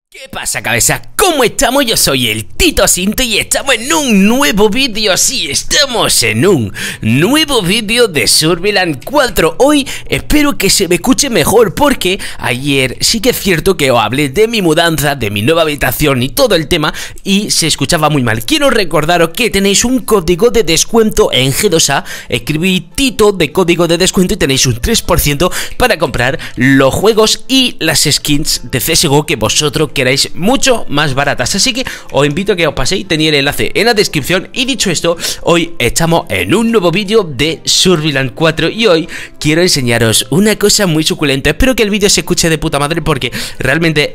¿Qué pasa, cabeza? ¿Cómo estamos? Yo soy el Tito Cinto y estamos en un nuevo vídeo. Sí, estamos en un nuevo vídeo de Surviland 4. Hoy espero que se me escuche mejor porque ayer sí que es cierto que os hablé de mi mudanza, de mi nueva habitación y todo el tema y se escuchaba muy mal. Quiero recordaros que tenéis un código de descuento en G2A. Escribí Tito de código de descuento y tenéis un 3% para comprar los juegos y las skins de CSGO que vosotros queráis mucho más baratas. Así que os invito a que os paséis, tenéis el enlace en la descripción. Y dicho esto, hoy estamos en un nuevo vídeo de Surviland 4 y hoy quiero enseñaros una cosa muy suculenta. Espero que el vídeo se escuche de puta madre porque realmente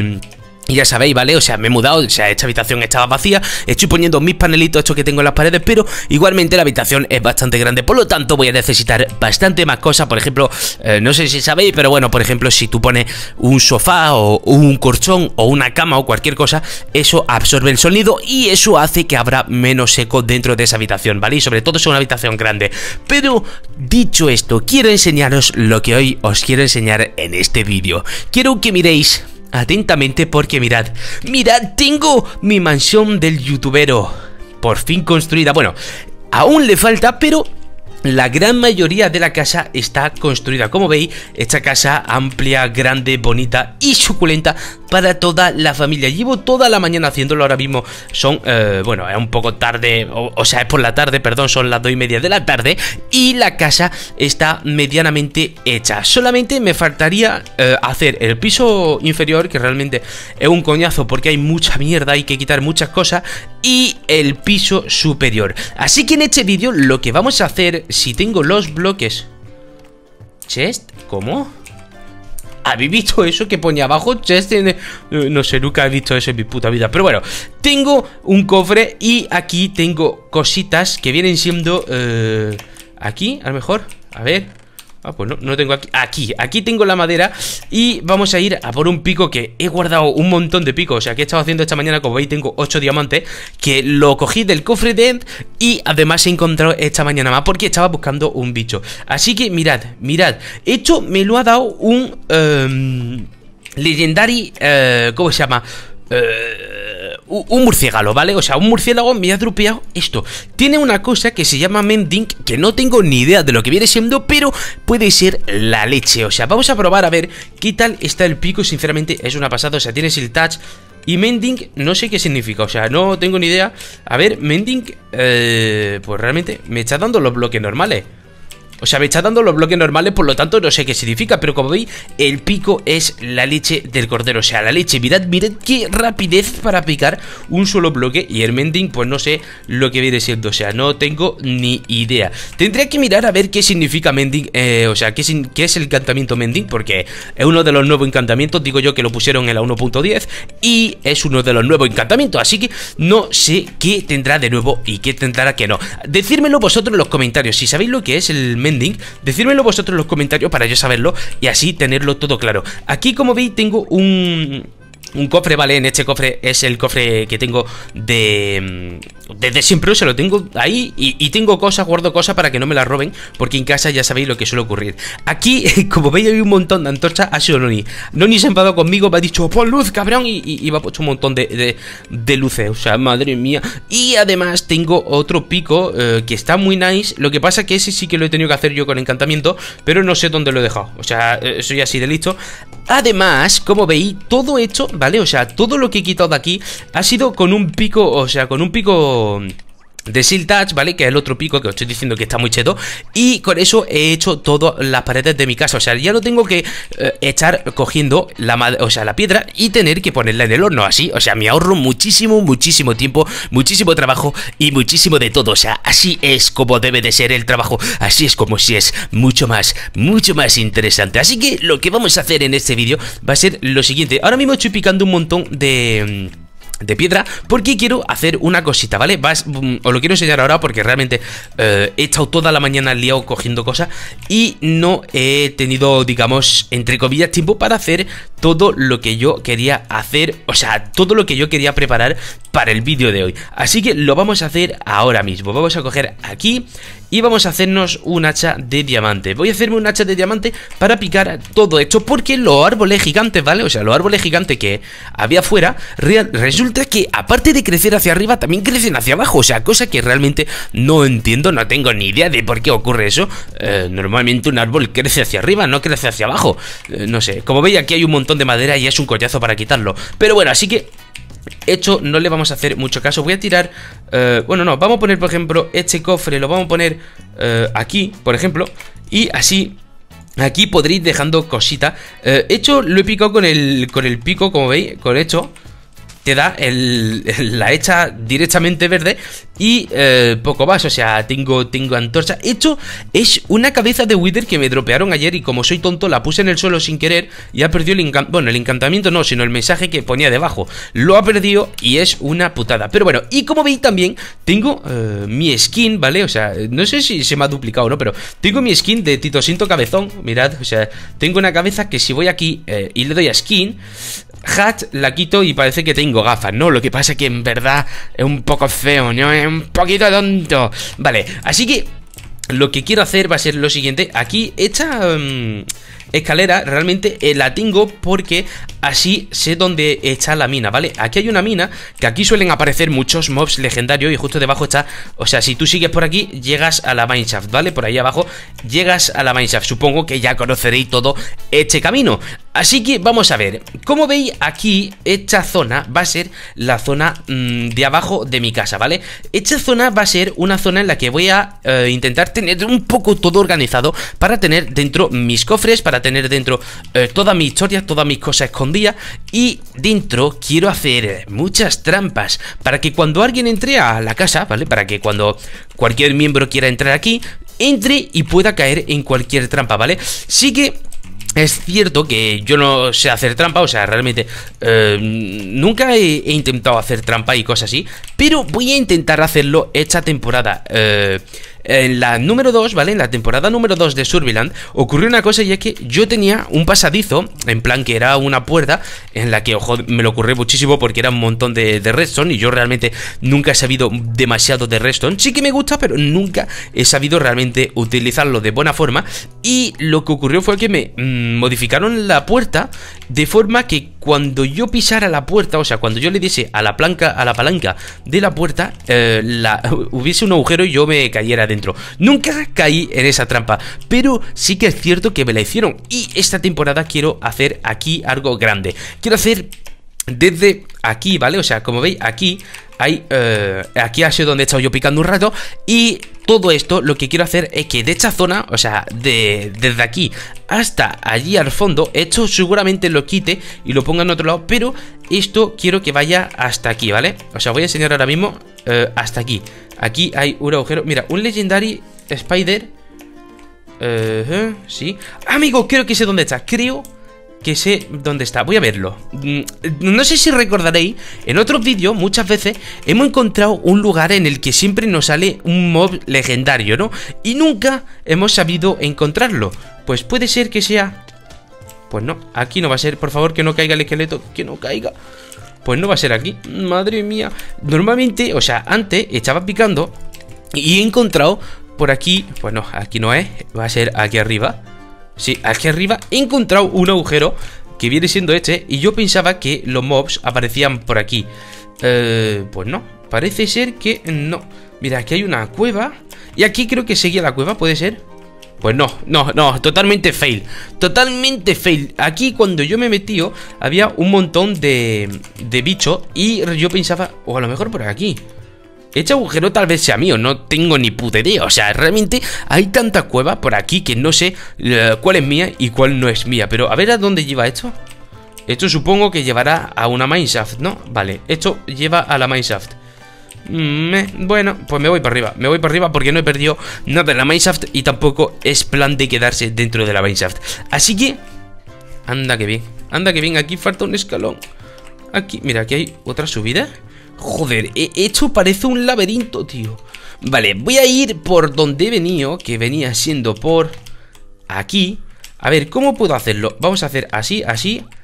ya sabéis, ¿vale? O sea, me he mudado, o sea, esta habitación estaba vacía. Estoy poniendo mis panelitos estos que tengo en las paredes, pero igualmente la habitación es bastante grande. Por lo tanto, voy a necesitar bastante más cosas. Por ejemplo, no sé si sabéis, pero bueno, por ejemplo, si tú pones un sofá o un colchón o una cama o cualquier cosa, eso absorbe el sonido y eso hace que habrá menos eco dentro de esa habitación, ¿vale? Y sobre todo es una habitación grande. Pero, dicho esto, quiero enseñaros lo que hoy os quiero enseñar en este vídeo. Quiero que miréis atentamente porque mirad, tengo mi mansión del youtubero por fin construida. Bueno, aún le falta, pero la gran mayoría de la casa está construida. Como veis, esta casa amplia, grande, bonita y suculenta para toda la familia. Llevo toda la mañana haciéndolo. Ahora mismo son, bueno, es un poco tarde, o sea, es por la tarde, perdón, son las 2:30 de la tarde y la casa está medianamente hecha. Solamente me faltaría hacer el piso inferior, que realmente es un coñazo porque hay mucha mierda, hay que quitar muchas cosas, y el piso superior. Así que en este vídeo lo que vamos a hacer, si tengo los bloques... ¿Chest? ¿Cómo? ¿Habéis visto eso que ponía abajo? Chest en... No sé, nunca he visto eso en mi puta vida. Pero bueno, tengo un cofre y aquí tengo cositas que vienen siendo... aquí, a lo mejor, a ver... Ah, pues no tengo aquí. Aquí tengo la madera y vamos a ir a por un pico que he guardado un montón de picos. O sea, que he estado haciendo esta mañana, como veis, tengo 8 diamantes que lo cogí del cofre de End y además he encontrado esta mañana más porque estaba buscando un bicho. Así que mirad, esto me lo ha dado un Legendary, ¿cómo se llama? Un murciélago, ¿vale? O sea, un murciélago me ha dropeado esto. Tiene una cosa que se llama mending, que no tengo ni idea de lo que viene siendo, pero puede ser la leche. O sea, vamos a probar a ver qué tal está el pico. Sinceramente es una pasada, o sea, tienes el touch. Y mending, no sé qué significa, o sea, no tengo ni idea. A ver, mending, pues realmente me está dando los bloques normales. O sea, me está dando los bloques normales, por lo tanto no sé qué significa. Pero como veis, el pico es la leche del cordero. O sea, la leche, mirad qué rapidez para picar un solo bloque. Y el mending, pues no sé lo que viene siendo. O sea, no tengo ni idea. Tendría que mirar a ver qué significa mending, o sea, qué es el encantamiento mending, porque es uno de los nuevos encantamientos. Digo yo que lo pusieron en la 1.10 y es uno de los nuevos encantamientos. Así que no sé qué tendrá de nuevo y qué tendrá que no. Decírmelo vosotros en los comentarios. Si sabéis lo que es el mending, decírmelo vosotros en los comentarios para yo saberlo y así tenerlo todo claro. Aquí, como veis, tengo un cofre, ¿vale? En este cofre es el cofre que tengo desde siempre, se lo tengo ahí y tengo cosas, guardo cosas para que no me las roben, porque en casa ya sabéis lo que suele ocurrir. Aquí, como veis, hay un montón de antorchas. Ha sido Noni se ha enfadado conmigo, me ha dicho, pon luz, cabrón, y me ha puesto un montón de luces, o sea, madre mía. Y además tengo otro pico que está muy nice. Lo que pasa que ese sí que lo he tenido que hacer yo con encantamiento, pero no sé dónde lo he dejado. O sea, soy así de listo. Además, como veis, todo esto, ¿vale? O sea, todo lo que he quitado de aquí ha sido con un pico, o sea, con un pico de Seal Touch, ¿vale? Que es el otro pico que os estoy diciendo que está muy cheto. Y con eso he hecho todas las paredes de mi casa. O sea, ya no tengo que estar cogiendo la piedra y tener que ponerla en el horno así. O sea, me ahorro muchísimo tiempo, muchísimo trabajo y muchísimo de todo. O sea, así es como debe de ser el trabajo. Así es como si es mucho más interesante. Así que lo que vamos a hacer en este vídeo va a ser lo siguiente. Ahora mismo estoy picando un montón de piedra porque quiero hacer una cosita, ¿vale? Os lo quiero enseñar ahora porque realmente he estado toda la mañana liado cogiendo cosas y no he tenido, digamos, entre comillas, tiempo para hacer todo lo que yo quería hacer, o sea, todo lo que yo quería preparar para el vídeo de hoy. Así que lo vamos a hacer ahora mismo. Vamos a coger aquí y vamos a hacernos un hacha de diamante. Voy a hacerme un hacha de diamante para picar todo esto, porque los árboles gigantes, ¿vale? O sea, los árboles gigantes que había afuera, resulta que aparte de crecer hacia arriba, también crecen hacia abajo. O sea, cosa que realmente no entiendo, no tengo ni idea de por qué ocurre eso. Normalmente un árbol crece hacia arriba, no crece hacia abajo. No sé, como veis aquí hay un montón de madera y es un collazo para quitarlo. Pero bueno, así que esto no le vamos a hacer mucho caso. Voy a tirar, bueno, no, vamos a poner, por ejemplo, este cofre lo vamos a poner aquí, por ejemplo. Y así, aquí podréis ir dejando cositas. Esto lo he picado con el pico, como veis, con esto te da la hecha directamente verde. Y poco más, o sea, tengo antorcha. Esto es una cabeza de Wither que me dropearon ayer y como soy tonto la puse en el suelo sin querer. Y ha perdido el encantamiento, bueno, el encantamiento no, sino el mensaje que ponía debajo. Lo ha perdido y es una putada. Pero bueno, y como veis también tengo mi skin, ¿vale? O sea, no sé si se me ha duplicado o no, pero tengo mi skin de Titosinto Cabezón. Mirad, o sea, tengo una cabeza que si voy aquí y le doy a skin, hat, la quito y parece que tengo gafas, ¿no? Lo que pasa es que en verdad es un poco feo, ¿no? Es un poquito tonto. Vale, así que lo que quiero hacer va a ser lo siguiente. Aquí esta escalera realmente la tengo porque así sé dónde está la mina, ¿vale? Aquí hay una mina, que aquí suelen aparecer muchos mobs legendarios y justo debajo está, o sea, si tú sigues por aquí, llegas a la mineshaft, ¿vale? Por ahí abajo, llegas a la mineshaft. Supongo que ya conoceréis todo este camino. Así que vamos a ver, como veis aquí, esta zona va a ser la zona de abajo de mi casa, ¿vale? Esta zona va a ser una zona en la que voy a intentar tener un poco todo organizado para tener dentro mis cofres, para tener dentro toda mi historia, todas mis cosas escondidas. Y dentro quiero hacer muchas trampas para que cuando alguien entre a la casa, ¿vale? Para que cuando cualquier miembro quiera entrar aquí, entre y pueda caer en cualquier trampa, ¿vale? Sí que es cierto que yo no sé hacer trampa, o sea, realmente nunca he intentado hacer trampa y cosas así, pero voy a intentar hacerlo esta temporada. En la número 2, ¿vale? En la temporada número 2 de Surviland ocurrió una cosa, y es que yo tenía un pasadizo, en plan que era una puerta en la que, ojo, me lo ocurrió muchísimo porque era un montón de redstone y yo realmente nunca he sabido demasiado de redstone. Sí que me gusta, pero nunca he sabido realmente utilizarlo de buena forma. Y lo que ocurrió fue que me modificaron la puerta de forma que cuando yo pisara la puerta, o sea, cuando yo le diese a la palanca de la puerta, hubiese un agujero y yo me cayera dentro. Nunca caí en esa trampa, pero sí que es cierto que me la hicieron. Y esta temporada quiero hacer aquí algo grande. Quiero hacer desde aquí, ¿vale? O sea, como veis, aquí hay, aquí ha sido donde he estado yo picando un rato. Y todo esto lo que quiero hacer es que de esta zona, o sea, desde aquí hasta allí al fondo, esto seguramente lo quite y lo ponga en otro lado, pero esto quiero que vaya hasta aquí, ¿vale? O sea, voy a enseñar ahora mismo hasta aquí. Aquí hay un agujero, mira, un Legendary Spider. Sí. Amigo, creo que sé dónde está, creo que sé dónde está, voy a verlo. No sé si recordaréis, en otros vídeos muchas veces hemos encontrado un lugar en el que siempre nos sale un mob legendario, ¿no? Y nunca hemos sabido encontrarlo. Pues puede ser que sea... Pues no, aquí no va a ser, por favor, que no caiga el esqueleto, que no caiga. Pues no va a ser aquí, madre mía. Normalmente, o sea, antes estaba picando y he encontrado por aquí, pues no, aquí no es, va a ser aquí arriba. Sí, aquí arriba he encontrado un agujero que viene siendo este y yo pensaba que los mobs aparecían por aquí. Pues no, parece ser que no. Mira, aquí hay una cueva y aquí creo que seguía la cueva, ¿puede ser? Pues no, totalmente fail. Totalmente fail. Aquí cuando yo me metí había un montón de bichos y yo pensaba, o a lo mejor por aquí. Este agujero tal vez sea mío, no tengo ni puta idea. O sea, realmente hay tanta cueva por aquí que no sé cuál es mía y cuál no es mía. Pero a ver a dónde lleva esto. Esto supongo que llevará a una mineshaft, ¿no? Vale, esto lleva a la mineshaft. Bueno, pues me voy para arriba. Me voy para arriba porque no he perdido nada en la mineshaft y tampoco es plan de quedarse dentro de la mineshaft. Así que... anda que bien, aquí falta un escalón. Aquí, mira, aquí hay otra subida. Joder, esto parece un laberinto, tío. Vale, voy a ir por donde he venido, que venía siendo por aquí. A ver, ¿cómo puedo hacerlo? Vamos a hacer así, así.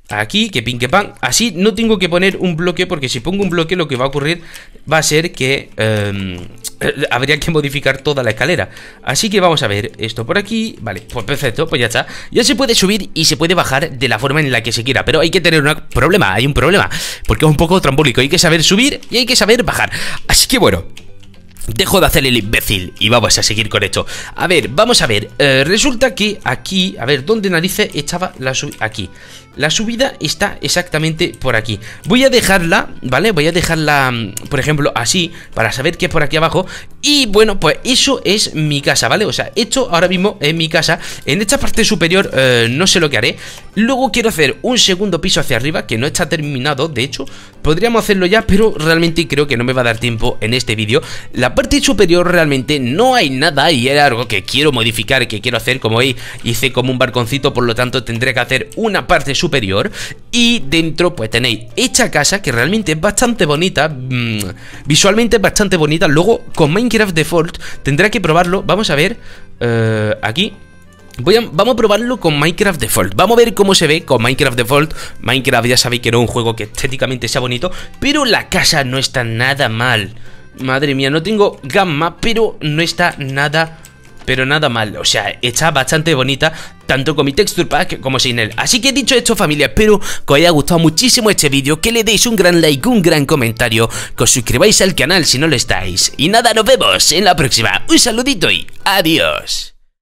Aquí, que pin que pan. Así no tengo que poner un bloque, porque si pongo un bloque lo que va a ocurrir va a ser que habría que modificar toda la escalera. Así que vamos a ver esto por aquí. Vale, pues perfecto, pues ya está. Ya se puede subir y se puede bajar de la forma en la que se quiera. Pero hay que tener un problema, hay un problema, porque es un poco trambólico. Hay que saber subir y hay que saber bajar. Así que bueno, dejo de hacer el imbécil y vamos a seguir con esto. A ver, vamos a ver. Resulta que aquí, a ver, ¿dónde narices estaba la subida? Aquí. La subida está exactamente por aquí. Voy a dejarla, ¿vale? Voy a dejarla, por ejemplo, así, para saber qué es por aquí abajo. Y bueno, pues eso es mi casa, ¿vale? O sea, esto ahora mismo es mi casa. En esta parte superior no sé lo que haré. Luego quiero hacer un segundo piso hacia arriba, que no está terminado, de hecho. Podríamos hacerlo ya, pero realmente creo que no me va a dar tiempo en este vídeo. La parte superior realmente no hay nada y era algo que quiero modificar, que quiero hacer. Como veis, hice como un balconcito, por lo tanto tendré que hacer una parte superior. Y dentro pues tenéis esta casa, que realmente es bastante bonita, visualmente es bastante bonita. Luego con Minecraft Default tendré que probarlo. Vamos a ver, aquí vamos a probarlo con Minecraft Default. Vamos a ver cómo se ve con Minecraft Default. Minecraft ya sabéis que no es un juego que estéticamente sea bonito, pero la casa no está nada mal. Madre mía, no tengo gamma, pero no está nada mal. O sea, está bastante bonita, tanto con mi texture pack como sin él. Así que dicho esto, familia, espero que os haya gustado muchísimo este vídeo, que le deis un gran like, un gran comentario, que os suscribáis al canal si no lo estáis. Y nada, nos vemos en la próxima. Un saludito y adiós.